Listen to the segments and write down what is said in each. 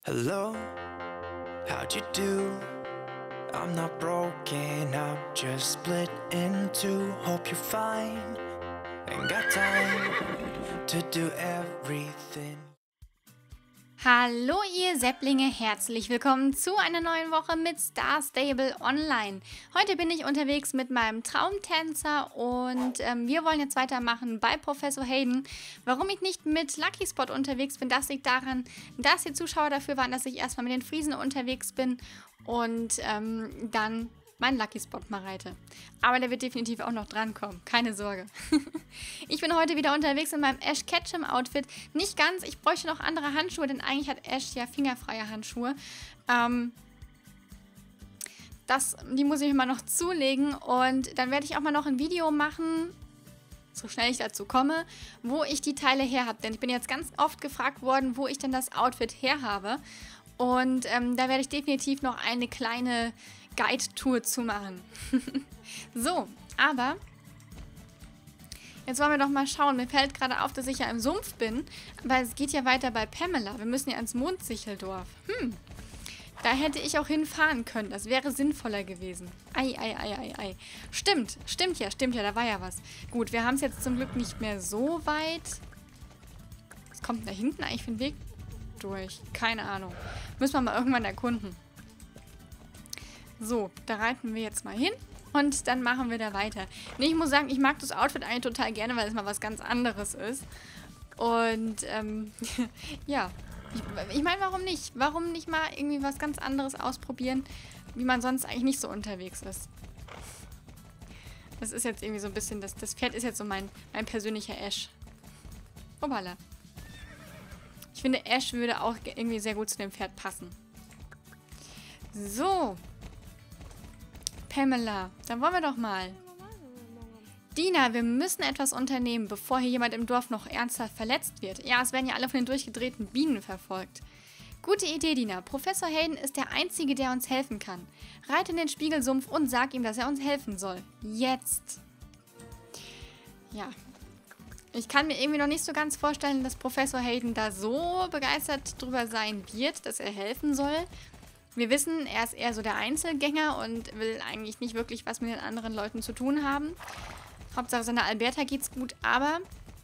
Hello, how'd you do? I'm not broken, I'm just split in two. Hope you're fine, ain't got time to do everything. Hallo ihr Sepplinge, herzlich willkommen zu einer neuen Woche mit Star Stable Online. Heute bin ich unterwegs mit meinem Traumtänzer und wir wollen jetzt weitermachen bei Professor Hayden. Warum ich nicht mit Lucky Spot unterwegs bin, das liegt daran, dass die Zuschauer dafür waren, dass ich erstmal mit den Friesen unterwegs bin und dann meinen Lucky Spot mal reite. Aber der wird definitiv auch noch drankommen, keine Sorge. Ich bin heute wieder unterwegs in meinem Ash Ketchum Outfit. Nicht ganz, ich bräuchte noch andere Handschuhe, denn eigentlich hat Ash ja fingerfreie Handschuhe. Die muss ich mir mal noch zulegen und dann werde ich auch mal noch ein Video machen, so schnell ich dazu komme, wo ich die Teile her habe. Denn ich bin jetzt ganz oft gefragt worden, wo ich denn das Outfit her habe. Und da werde ich definitiv noch eine kleine Guide-Tour zu machen. So, aber jetzt wollen wir doch mal schauen. Mir fällt gerade auf, dass ich ja im Sumpf bin, weil es geht ja weiter bei Pamela. Wir müssen ja ans Mondsicheldorf. Da hätte ich auch hinfahren können. Das wäre sinnvoller gewesen. Ei. Stimmt ja, da war ja was. Gut, wir haben es jetzt zum Glück nicht mehr so weit. Was kommt da hinten eigentlich für einen Weg durch? Keine Ahnung. Müssen wir mal irgendwann erkunden. So, da reiten wir jetzt mal hin und dann machen wir da weiter. Nee, ich muss sagen, ich mag das Outfit eigentlich total gerne, weil es mal was ganz anderes ist. Und, ja. Ich meine, warum nicht? Warum nicht mal irgendwie was ganz anderes ausprobieren, wie man sonst eigentlich nicht so unterwegs ist? Das ist jetzt irgendwie so ein bisschen, das Pferd ist jetzt so mein persönlicher Ash. Obala. Ich finde, Ash würde auch irgendwie sehr gut zu dem Pferd passen. So. Pamela, dann wollen wir doch mal. Dina, wir müssen etwas unternehmen, bevor hier jemand im Dorf noch ernsthaft verletzt wird. Ja, es werden ja alle von den durchgedrehten Bienen verfolgt. Gute Idee, Dina. Professor Hayden ist der Einzige, der uns helfen kann. Reite in den Spiegelsumpf und sag ihm, dass er uns helfen soll. Jetzt. Ja. Ich kann mir irgendwie noch nicht so ganz vorstellen, dass Professor Hayden da so begeistert drüber sein wird, dass er helfen soll. Wir wissen, er ist eher so der Einzelgänger und will eigentlich nicht wirklich was mit den anderen Leuten zu tun haben. Hauptsache seiner Alberta geht's gut, aber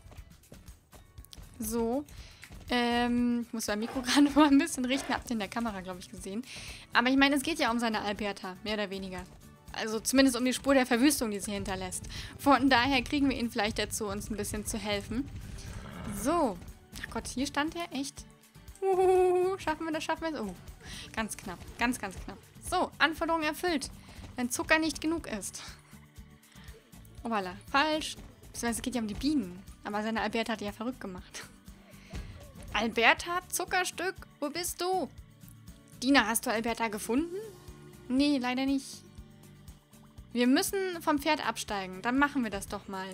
so. Ich muss mein Mikro gerade mal ein bisschen richten, habt ihr in der Kamera, glaube ich, gesehen. Aber ich meine, es geht ja um seine Alberta, mehr oder weniger. Also zumindest um die Spur der Verwüstung, die sie hinterlässt. Von daher kriegen wir ihn vielleicht dazu, uns ein bisschen zu helfen. So. Ach Gott, hier stand er, echt? Schaffen wir das? Oh, ganz knapp. Ganz knapp. So, Anforderung erfüllt. Wenn Zucker nicht genug ist. Oh, voilà. Falsch. Es geht ja um die Bienen. Aber seine Alberta hat die ja verrückt gemacht. Alberta, Zuckerstück, wo bist du? Dina, hast du Alberta gefunden? Nee, leider nicht. Wir müssen vom Pferd absteigen. Dann machen wir das doch mal.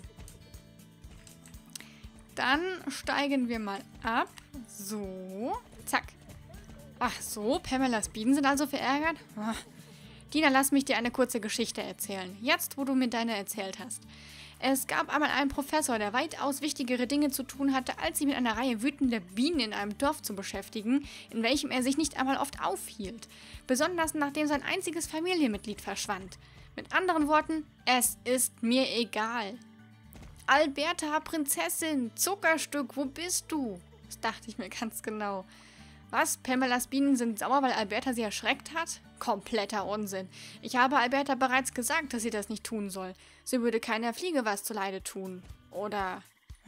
Dann steigen wir mal ab. So. Zack. Ach so, Pamelas Bienen sind also verärgert? Ach. Dina, lass mich dir eine kurze Geschichte erzählen. Jetzt, wo du mir deine erzählt hast. Es gab einmal einen Professor, der weitaus wichtigere Dinge zu tun hatte, als sich mit einer Reihe wütender Bienen in einem Dorf zu beschäftigen, in welchem er sich nicht einmal oft aufhielt. Besonders nachdem sein einziges Familienmitglied verschwand. Mit anderen Worten, es ist mir egal. Alberta, Prinzessin, Zuckerstück, wo bist du? Das dachte ich mir ganz genau. Was? Pamelas Bienen sind sauer, weil Alberta sie erschreckt hat? Kompletter Unsinn. Ich habe Alberta bereits gesagt, dass sie das nicht tun soll. Sie würde keiner Fliege was zuleide tun. Oder...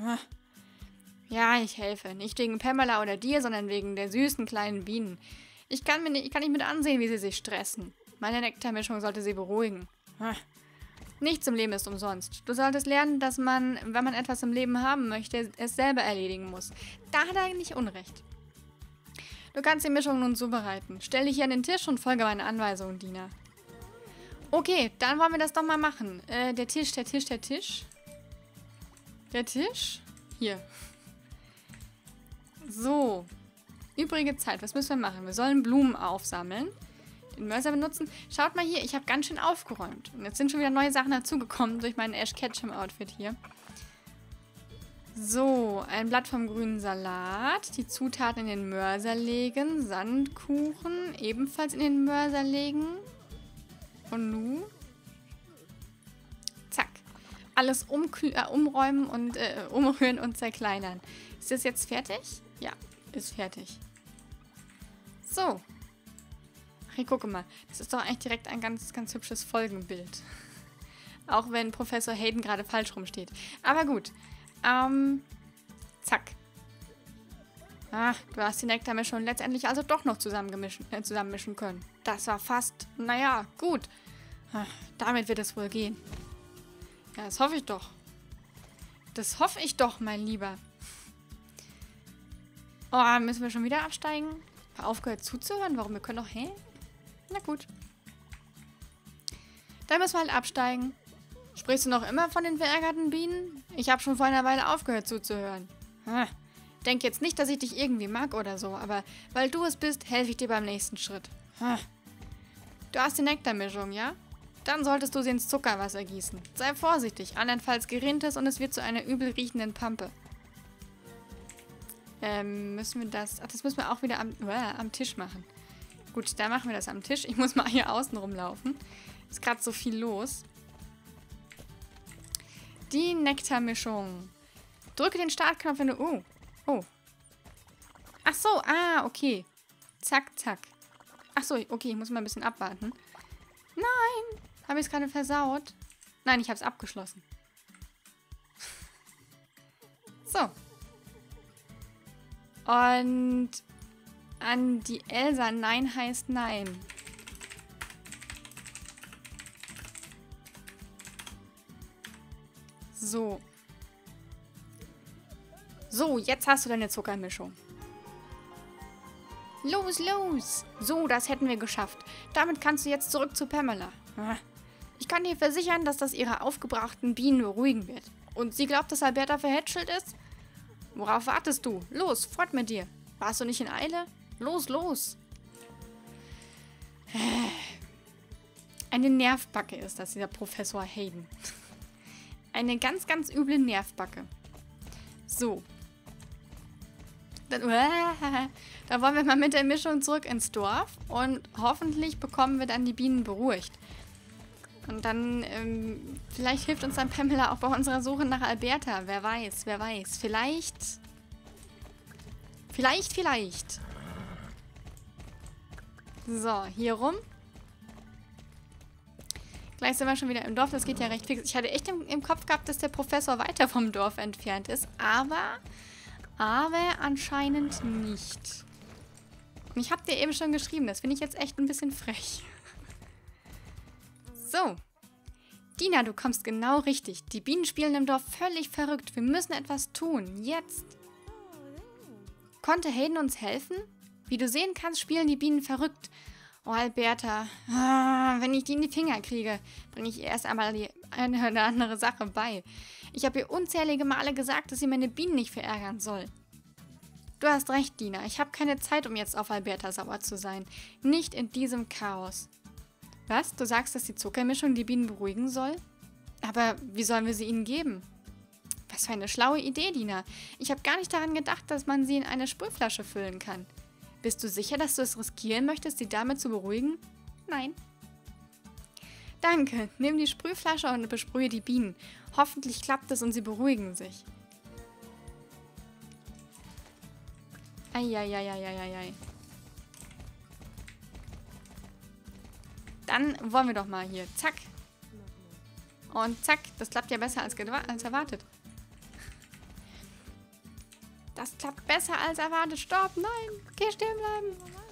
Ja, ich helfe. Nicht wegen Pamela oder dir, sondern wegen der süßen kleinen Bienen. Ich kann nicht mit ansehen, wie sie sich stressen. Meine Nektarmischung sollte sie beruhigen. Nichts im Leben ist umsonst. Du solltest lernen, dass man, wenn man etwas im Leben haben möchte, es selber erledigen muss. Da hat er nicht Unrecht. Du kannst die Mischung nun zubereiten. Stell dich hier an den Tisch und folge meinen Anweisungen, Dina. Okay, dann wollen wir das doch mal machen. Der Tisch. Der Tisch? Hier. So. Übrige Zeit. Was müssen wir machen? Wir sollen Blumen aufsammeln. Den Mörser benutzen. Schaut mal hier, ich habe ganz schön aufgeräumt. Und jetzt sind schon wieder neue Sachen dazugekommen durch meinen Ash Ketchum Outfit hier. So, ein Blatt vom grünen Salat. Die Zutaten in den Mörser legen. Sandkuchen ebenfalls in den Mörser legen. Und nun? Zack. Alles umräumen und umrühren und zerkleinern. Ist das jetzt fertig? Ja, ist fertig. So. Ach, hier, gucke mal. Das ist doch eigentlich direkt ein ganz, ganz hübsches Folgenbild. Auch wenn Professor Hayden gerade falsch rumsteht. Aber gut. Zack. Ah, du hast die Nektarmischung letztendlich also doch noch zusammenmischen können. Das war fast, naja, gut. Ah, damit wird es wohl gehen. Ja, das hoffe ich doch. Das hoffe ich doch, mein Lieber. Oh, müssen wir schon wieder absteigen? Aufgehört zuzuhören? Warum? Wir können doch, hä? Na gut. Dann müssen wir halt absteigen. Sprichst du noch immer von den verärgerten Bienen? Ich habe schon vor einer Weile aufgehört zuzuhören. Denk jetzt nicht, dass ich dich irgendwie mag oder so, aber weil du es bist, helfe ich dir beim nächsten Schritt. Du hast die Nektarmischung, ja? Dann solltest du sie ins Zuckerwasser gießen. Sei vorsichtig, andernfalls gerinnt es und es wird zu einer übel riechenden Pampe. Müssen wir das... Ach, das müssen wir auch wieder am Tisch machen. Gut, dann machen wir das am Tisch. Ich muss mal hier außen rumlaufen. Ist gerade so viel los. Die Nektarmischung. Drücke den Startknopf, wenn du... Oh. Oh. Ach so, okay. Zack, zack. Ach so, okay, ich muss mal ein bisschen abwarten. Nein! Habe ich es gerade versaut? Nein, ich habe es abgeschlossen. So. Und an die Elsa, nein heißt nein. So. So, jetzt hast du deine Zuckermischung. Los, los! So, das hätten wir geschafft. Damit kannst du jetzt zurück zu Pamela. Ich kann dir versichern, dass das ihre aufgebrachten Bienen beruhigen wird. Und sie glaubt, dass Alberta verhätschelt ist? Worauf wartest du? Los, fort mit dir. Warst du nicht in Eile? Los, los! Eine Nervbacke ist das, dieser Professor Hayden. Eine ganz, ganz üble Nervbacke. So. Dann wollen wir mal mit der Mischung zurück ins Dorf und hoffentlich bekommen wir dann die Bienen beruhigt. Und dann, vielleicht hilft uns dann Pamela auch bei unserer Suche nach Alberta. Wer weiß, wer weiß. Vielleicht. So, hier rum. Gleich sind wir schon wieder im Dorf. Das geht ja recht fix. Ich hatte echt im Kopf gehabt, dass der Professor weiter vom Dorf entfernt ist. Aber anscheinend nicht. Und ich habe dir eben schon geschrieben. Das finde ich jetzt echt ein bisschen frech. So. Dina, du kommst genau richtig. Die Bienen spielen im Dorf völlig verrückt. Wir müssen etwas tun. Jetzt. Konnte Hayden uns helfen? Wie du sehen kannst, spielen die Bienen verrückt. Oh, Alberta. Wenn ich die in die Finger kriege, bringe ich ihr erst einmal die eine oder andere Sache bei. Ich habe ihr unzählige Male gesagt, dass sie meine Bienen nicht verärgern soll. Du hast recht, Dina. Ich habe keine Zeit, um jetzt auf Alberta sauer zu sein. Nicht in diesem Chaos. Was? Du sagst, dass die Zuckermischung die Bienen beruhigen soll? Aber wie sollen wir sie ihnen geben? Was für eine schlaue Idee, Dina. Ich habe gar nicht daran gedacht, dass man sie in eine Sprühflasche füllen kann. Bist du sicher, dass du es riskieren möchtest, sie damit zu beruhigen? Nein. Danke. Nimm die Sprühflasche und besprühe die Bienen. Hoffentlich klappt es und sie beruhigen sich. Eieieiei. Dann wollen wir doch mal hier. Zack. Und zack. Das klappt ja besser als erwartet. Das klappt besser als erwartet. Stopp, nein. Okay, stehen bleiben.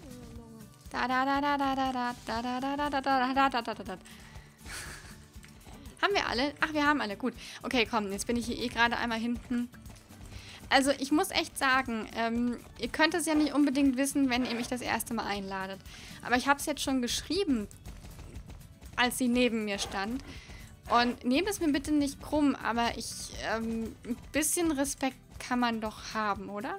Haben wir alle? Ach, wir haben alle. Gut. Okay, komm. Jetzt bin ich hier gerade einmal hinten. Also, ich muss echt sagen, ihr könnt es ja nicht unbedingt wissen, wenn ihr mich das erste Mal einladet. Aber ich habe es jetzt schon geschrieben, als sie neben mir stand. Und nehmt es mir bitte nicht krumm, aber ein bisschen Respekt kann man doch haben, oder?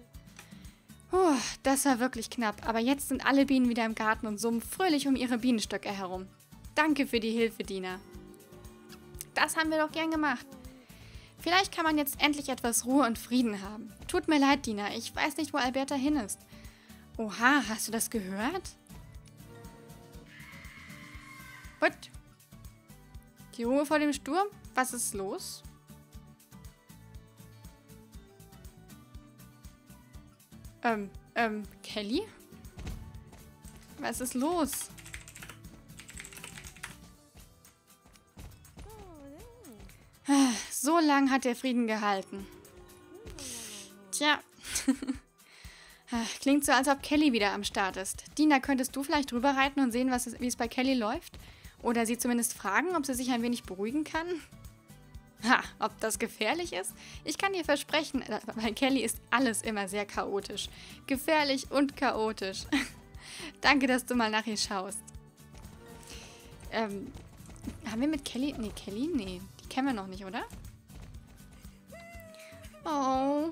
Das war wirklich knapp. Aber jetzt sind alle Bienen wieder im Garten und summen fröhlich um ihre Bienenstöcke herum. Danke für die Hilfe, Dina. Das haben wir doch gern gemacht. Vielleicht kann man jetzt endlich etwas Ruhe und Frieden haben. Tut mir leid, Dina, ich weiß nicht, wo Alberta hin ist. Oha, hast du das gehört? What? Die Ruhe vor dem Sturm? Was ist los? Kelly? Was ist los? So lang hat der Frieden gehalten. Tja. Klingt so, als ob Kelly wieder am Start ist. Dina, könntest du vielleicht drüber reiten und sehen, wie es bei Kelly läuft? Oder sie zumindest fragen, ob sie sich ein wenig beruhigen kann? Ha, ob das gefährlich ist? Ich kann dir versprechen, bei Kelly ist alles immer sehr chaotisch. Gefährlich und chaotisch. Danke, dass du mal nach ihr schaust. Haben wir mit Kelly... Nee, Kelly? Nee, die kennen wir noch nicht, oder? Oh.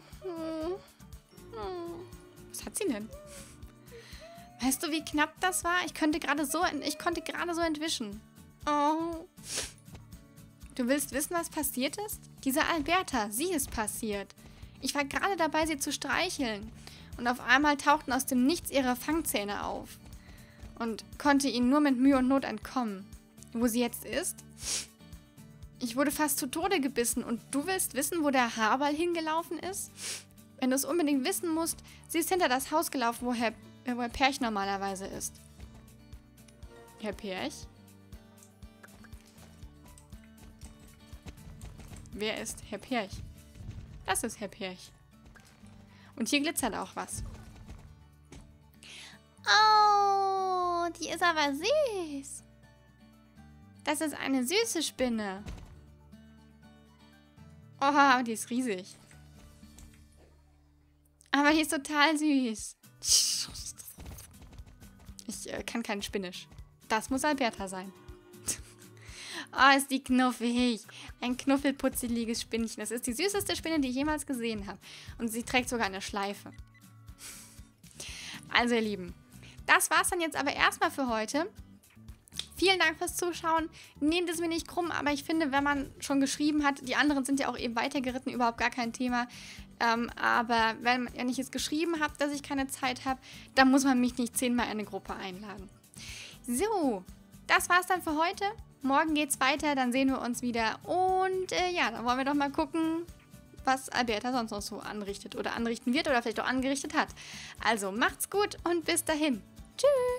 Was hat sie denn? Weißt du, wie knapp das war? Ich konnte gerade so entwischen. Oh. Du willst wissen, was passiert ist? Diese Alberta, sie ist passiert. Ich war gerade dabei, sie zu streicheln. Und auf einmal tauchten aus dem Nichts ihre Fangzähne auf. Und konnte ihnen nur mit Mühe und Not entkommen. Wo sie jetzt ist? Ich wurde fast zu Tode gebissen. Und du willst wissen, wo der Haarball hingelaufen ist? Wenn du es unbedingt wissen musst, sie ist hinter das Haus gelaufen, wo Herr Perch normalerweise ist. Herr Perch? Wer ist Herr Perch? Das ist Herr Perch. Und hier glitzert auch was. Oh, die ist aber süß. Das ist eine süße Spinne. Oh, die ist riesig. Aber die ist total süß. Ich kann kein Spinnisch. Das muss Alberta sein. Oh, ist die knuffig. Ein knuffelputzeliges Spinnchen. Das ist die süßeste Spinne, die ich jemals gesehen habe. Und sie trägt sogar eine Schleife. Also, ihr Lieben, das war's dann jetzt aber erstmal für heute. Vielen Dank fürs Zuschauen. Nehmt es mir nicht krumm, aber ich finde, wenn man schon geschrieben hat, die anderen sind ja auch eben weitergeritten, überhaupt gar kein Thema. Aber wenn ich es geschrieben habe, dass ich keine Zeit habe, dann muss man mich nicht 10-mal in eine Gruppe einladen. So, das war's dann für heute. Morgen geht's weiter, dann sehen wir uns wieder. Und ja, dann wollen wir doch mal gucken, was Alberta sonst noch so anrichtet oder anrichten wird oder vielleicht auch angerichtet hat. Also macht's gut und bis dahin. Tschüss!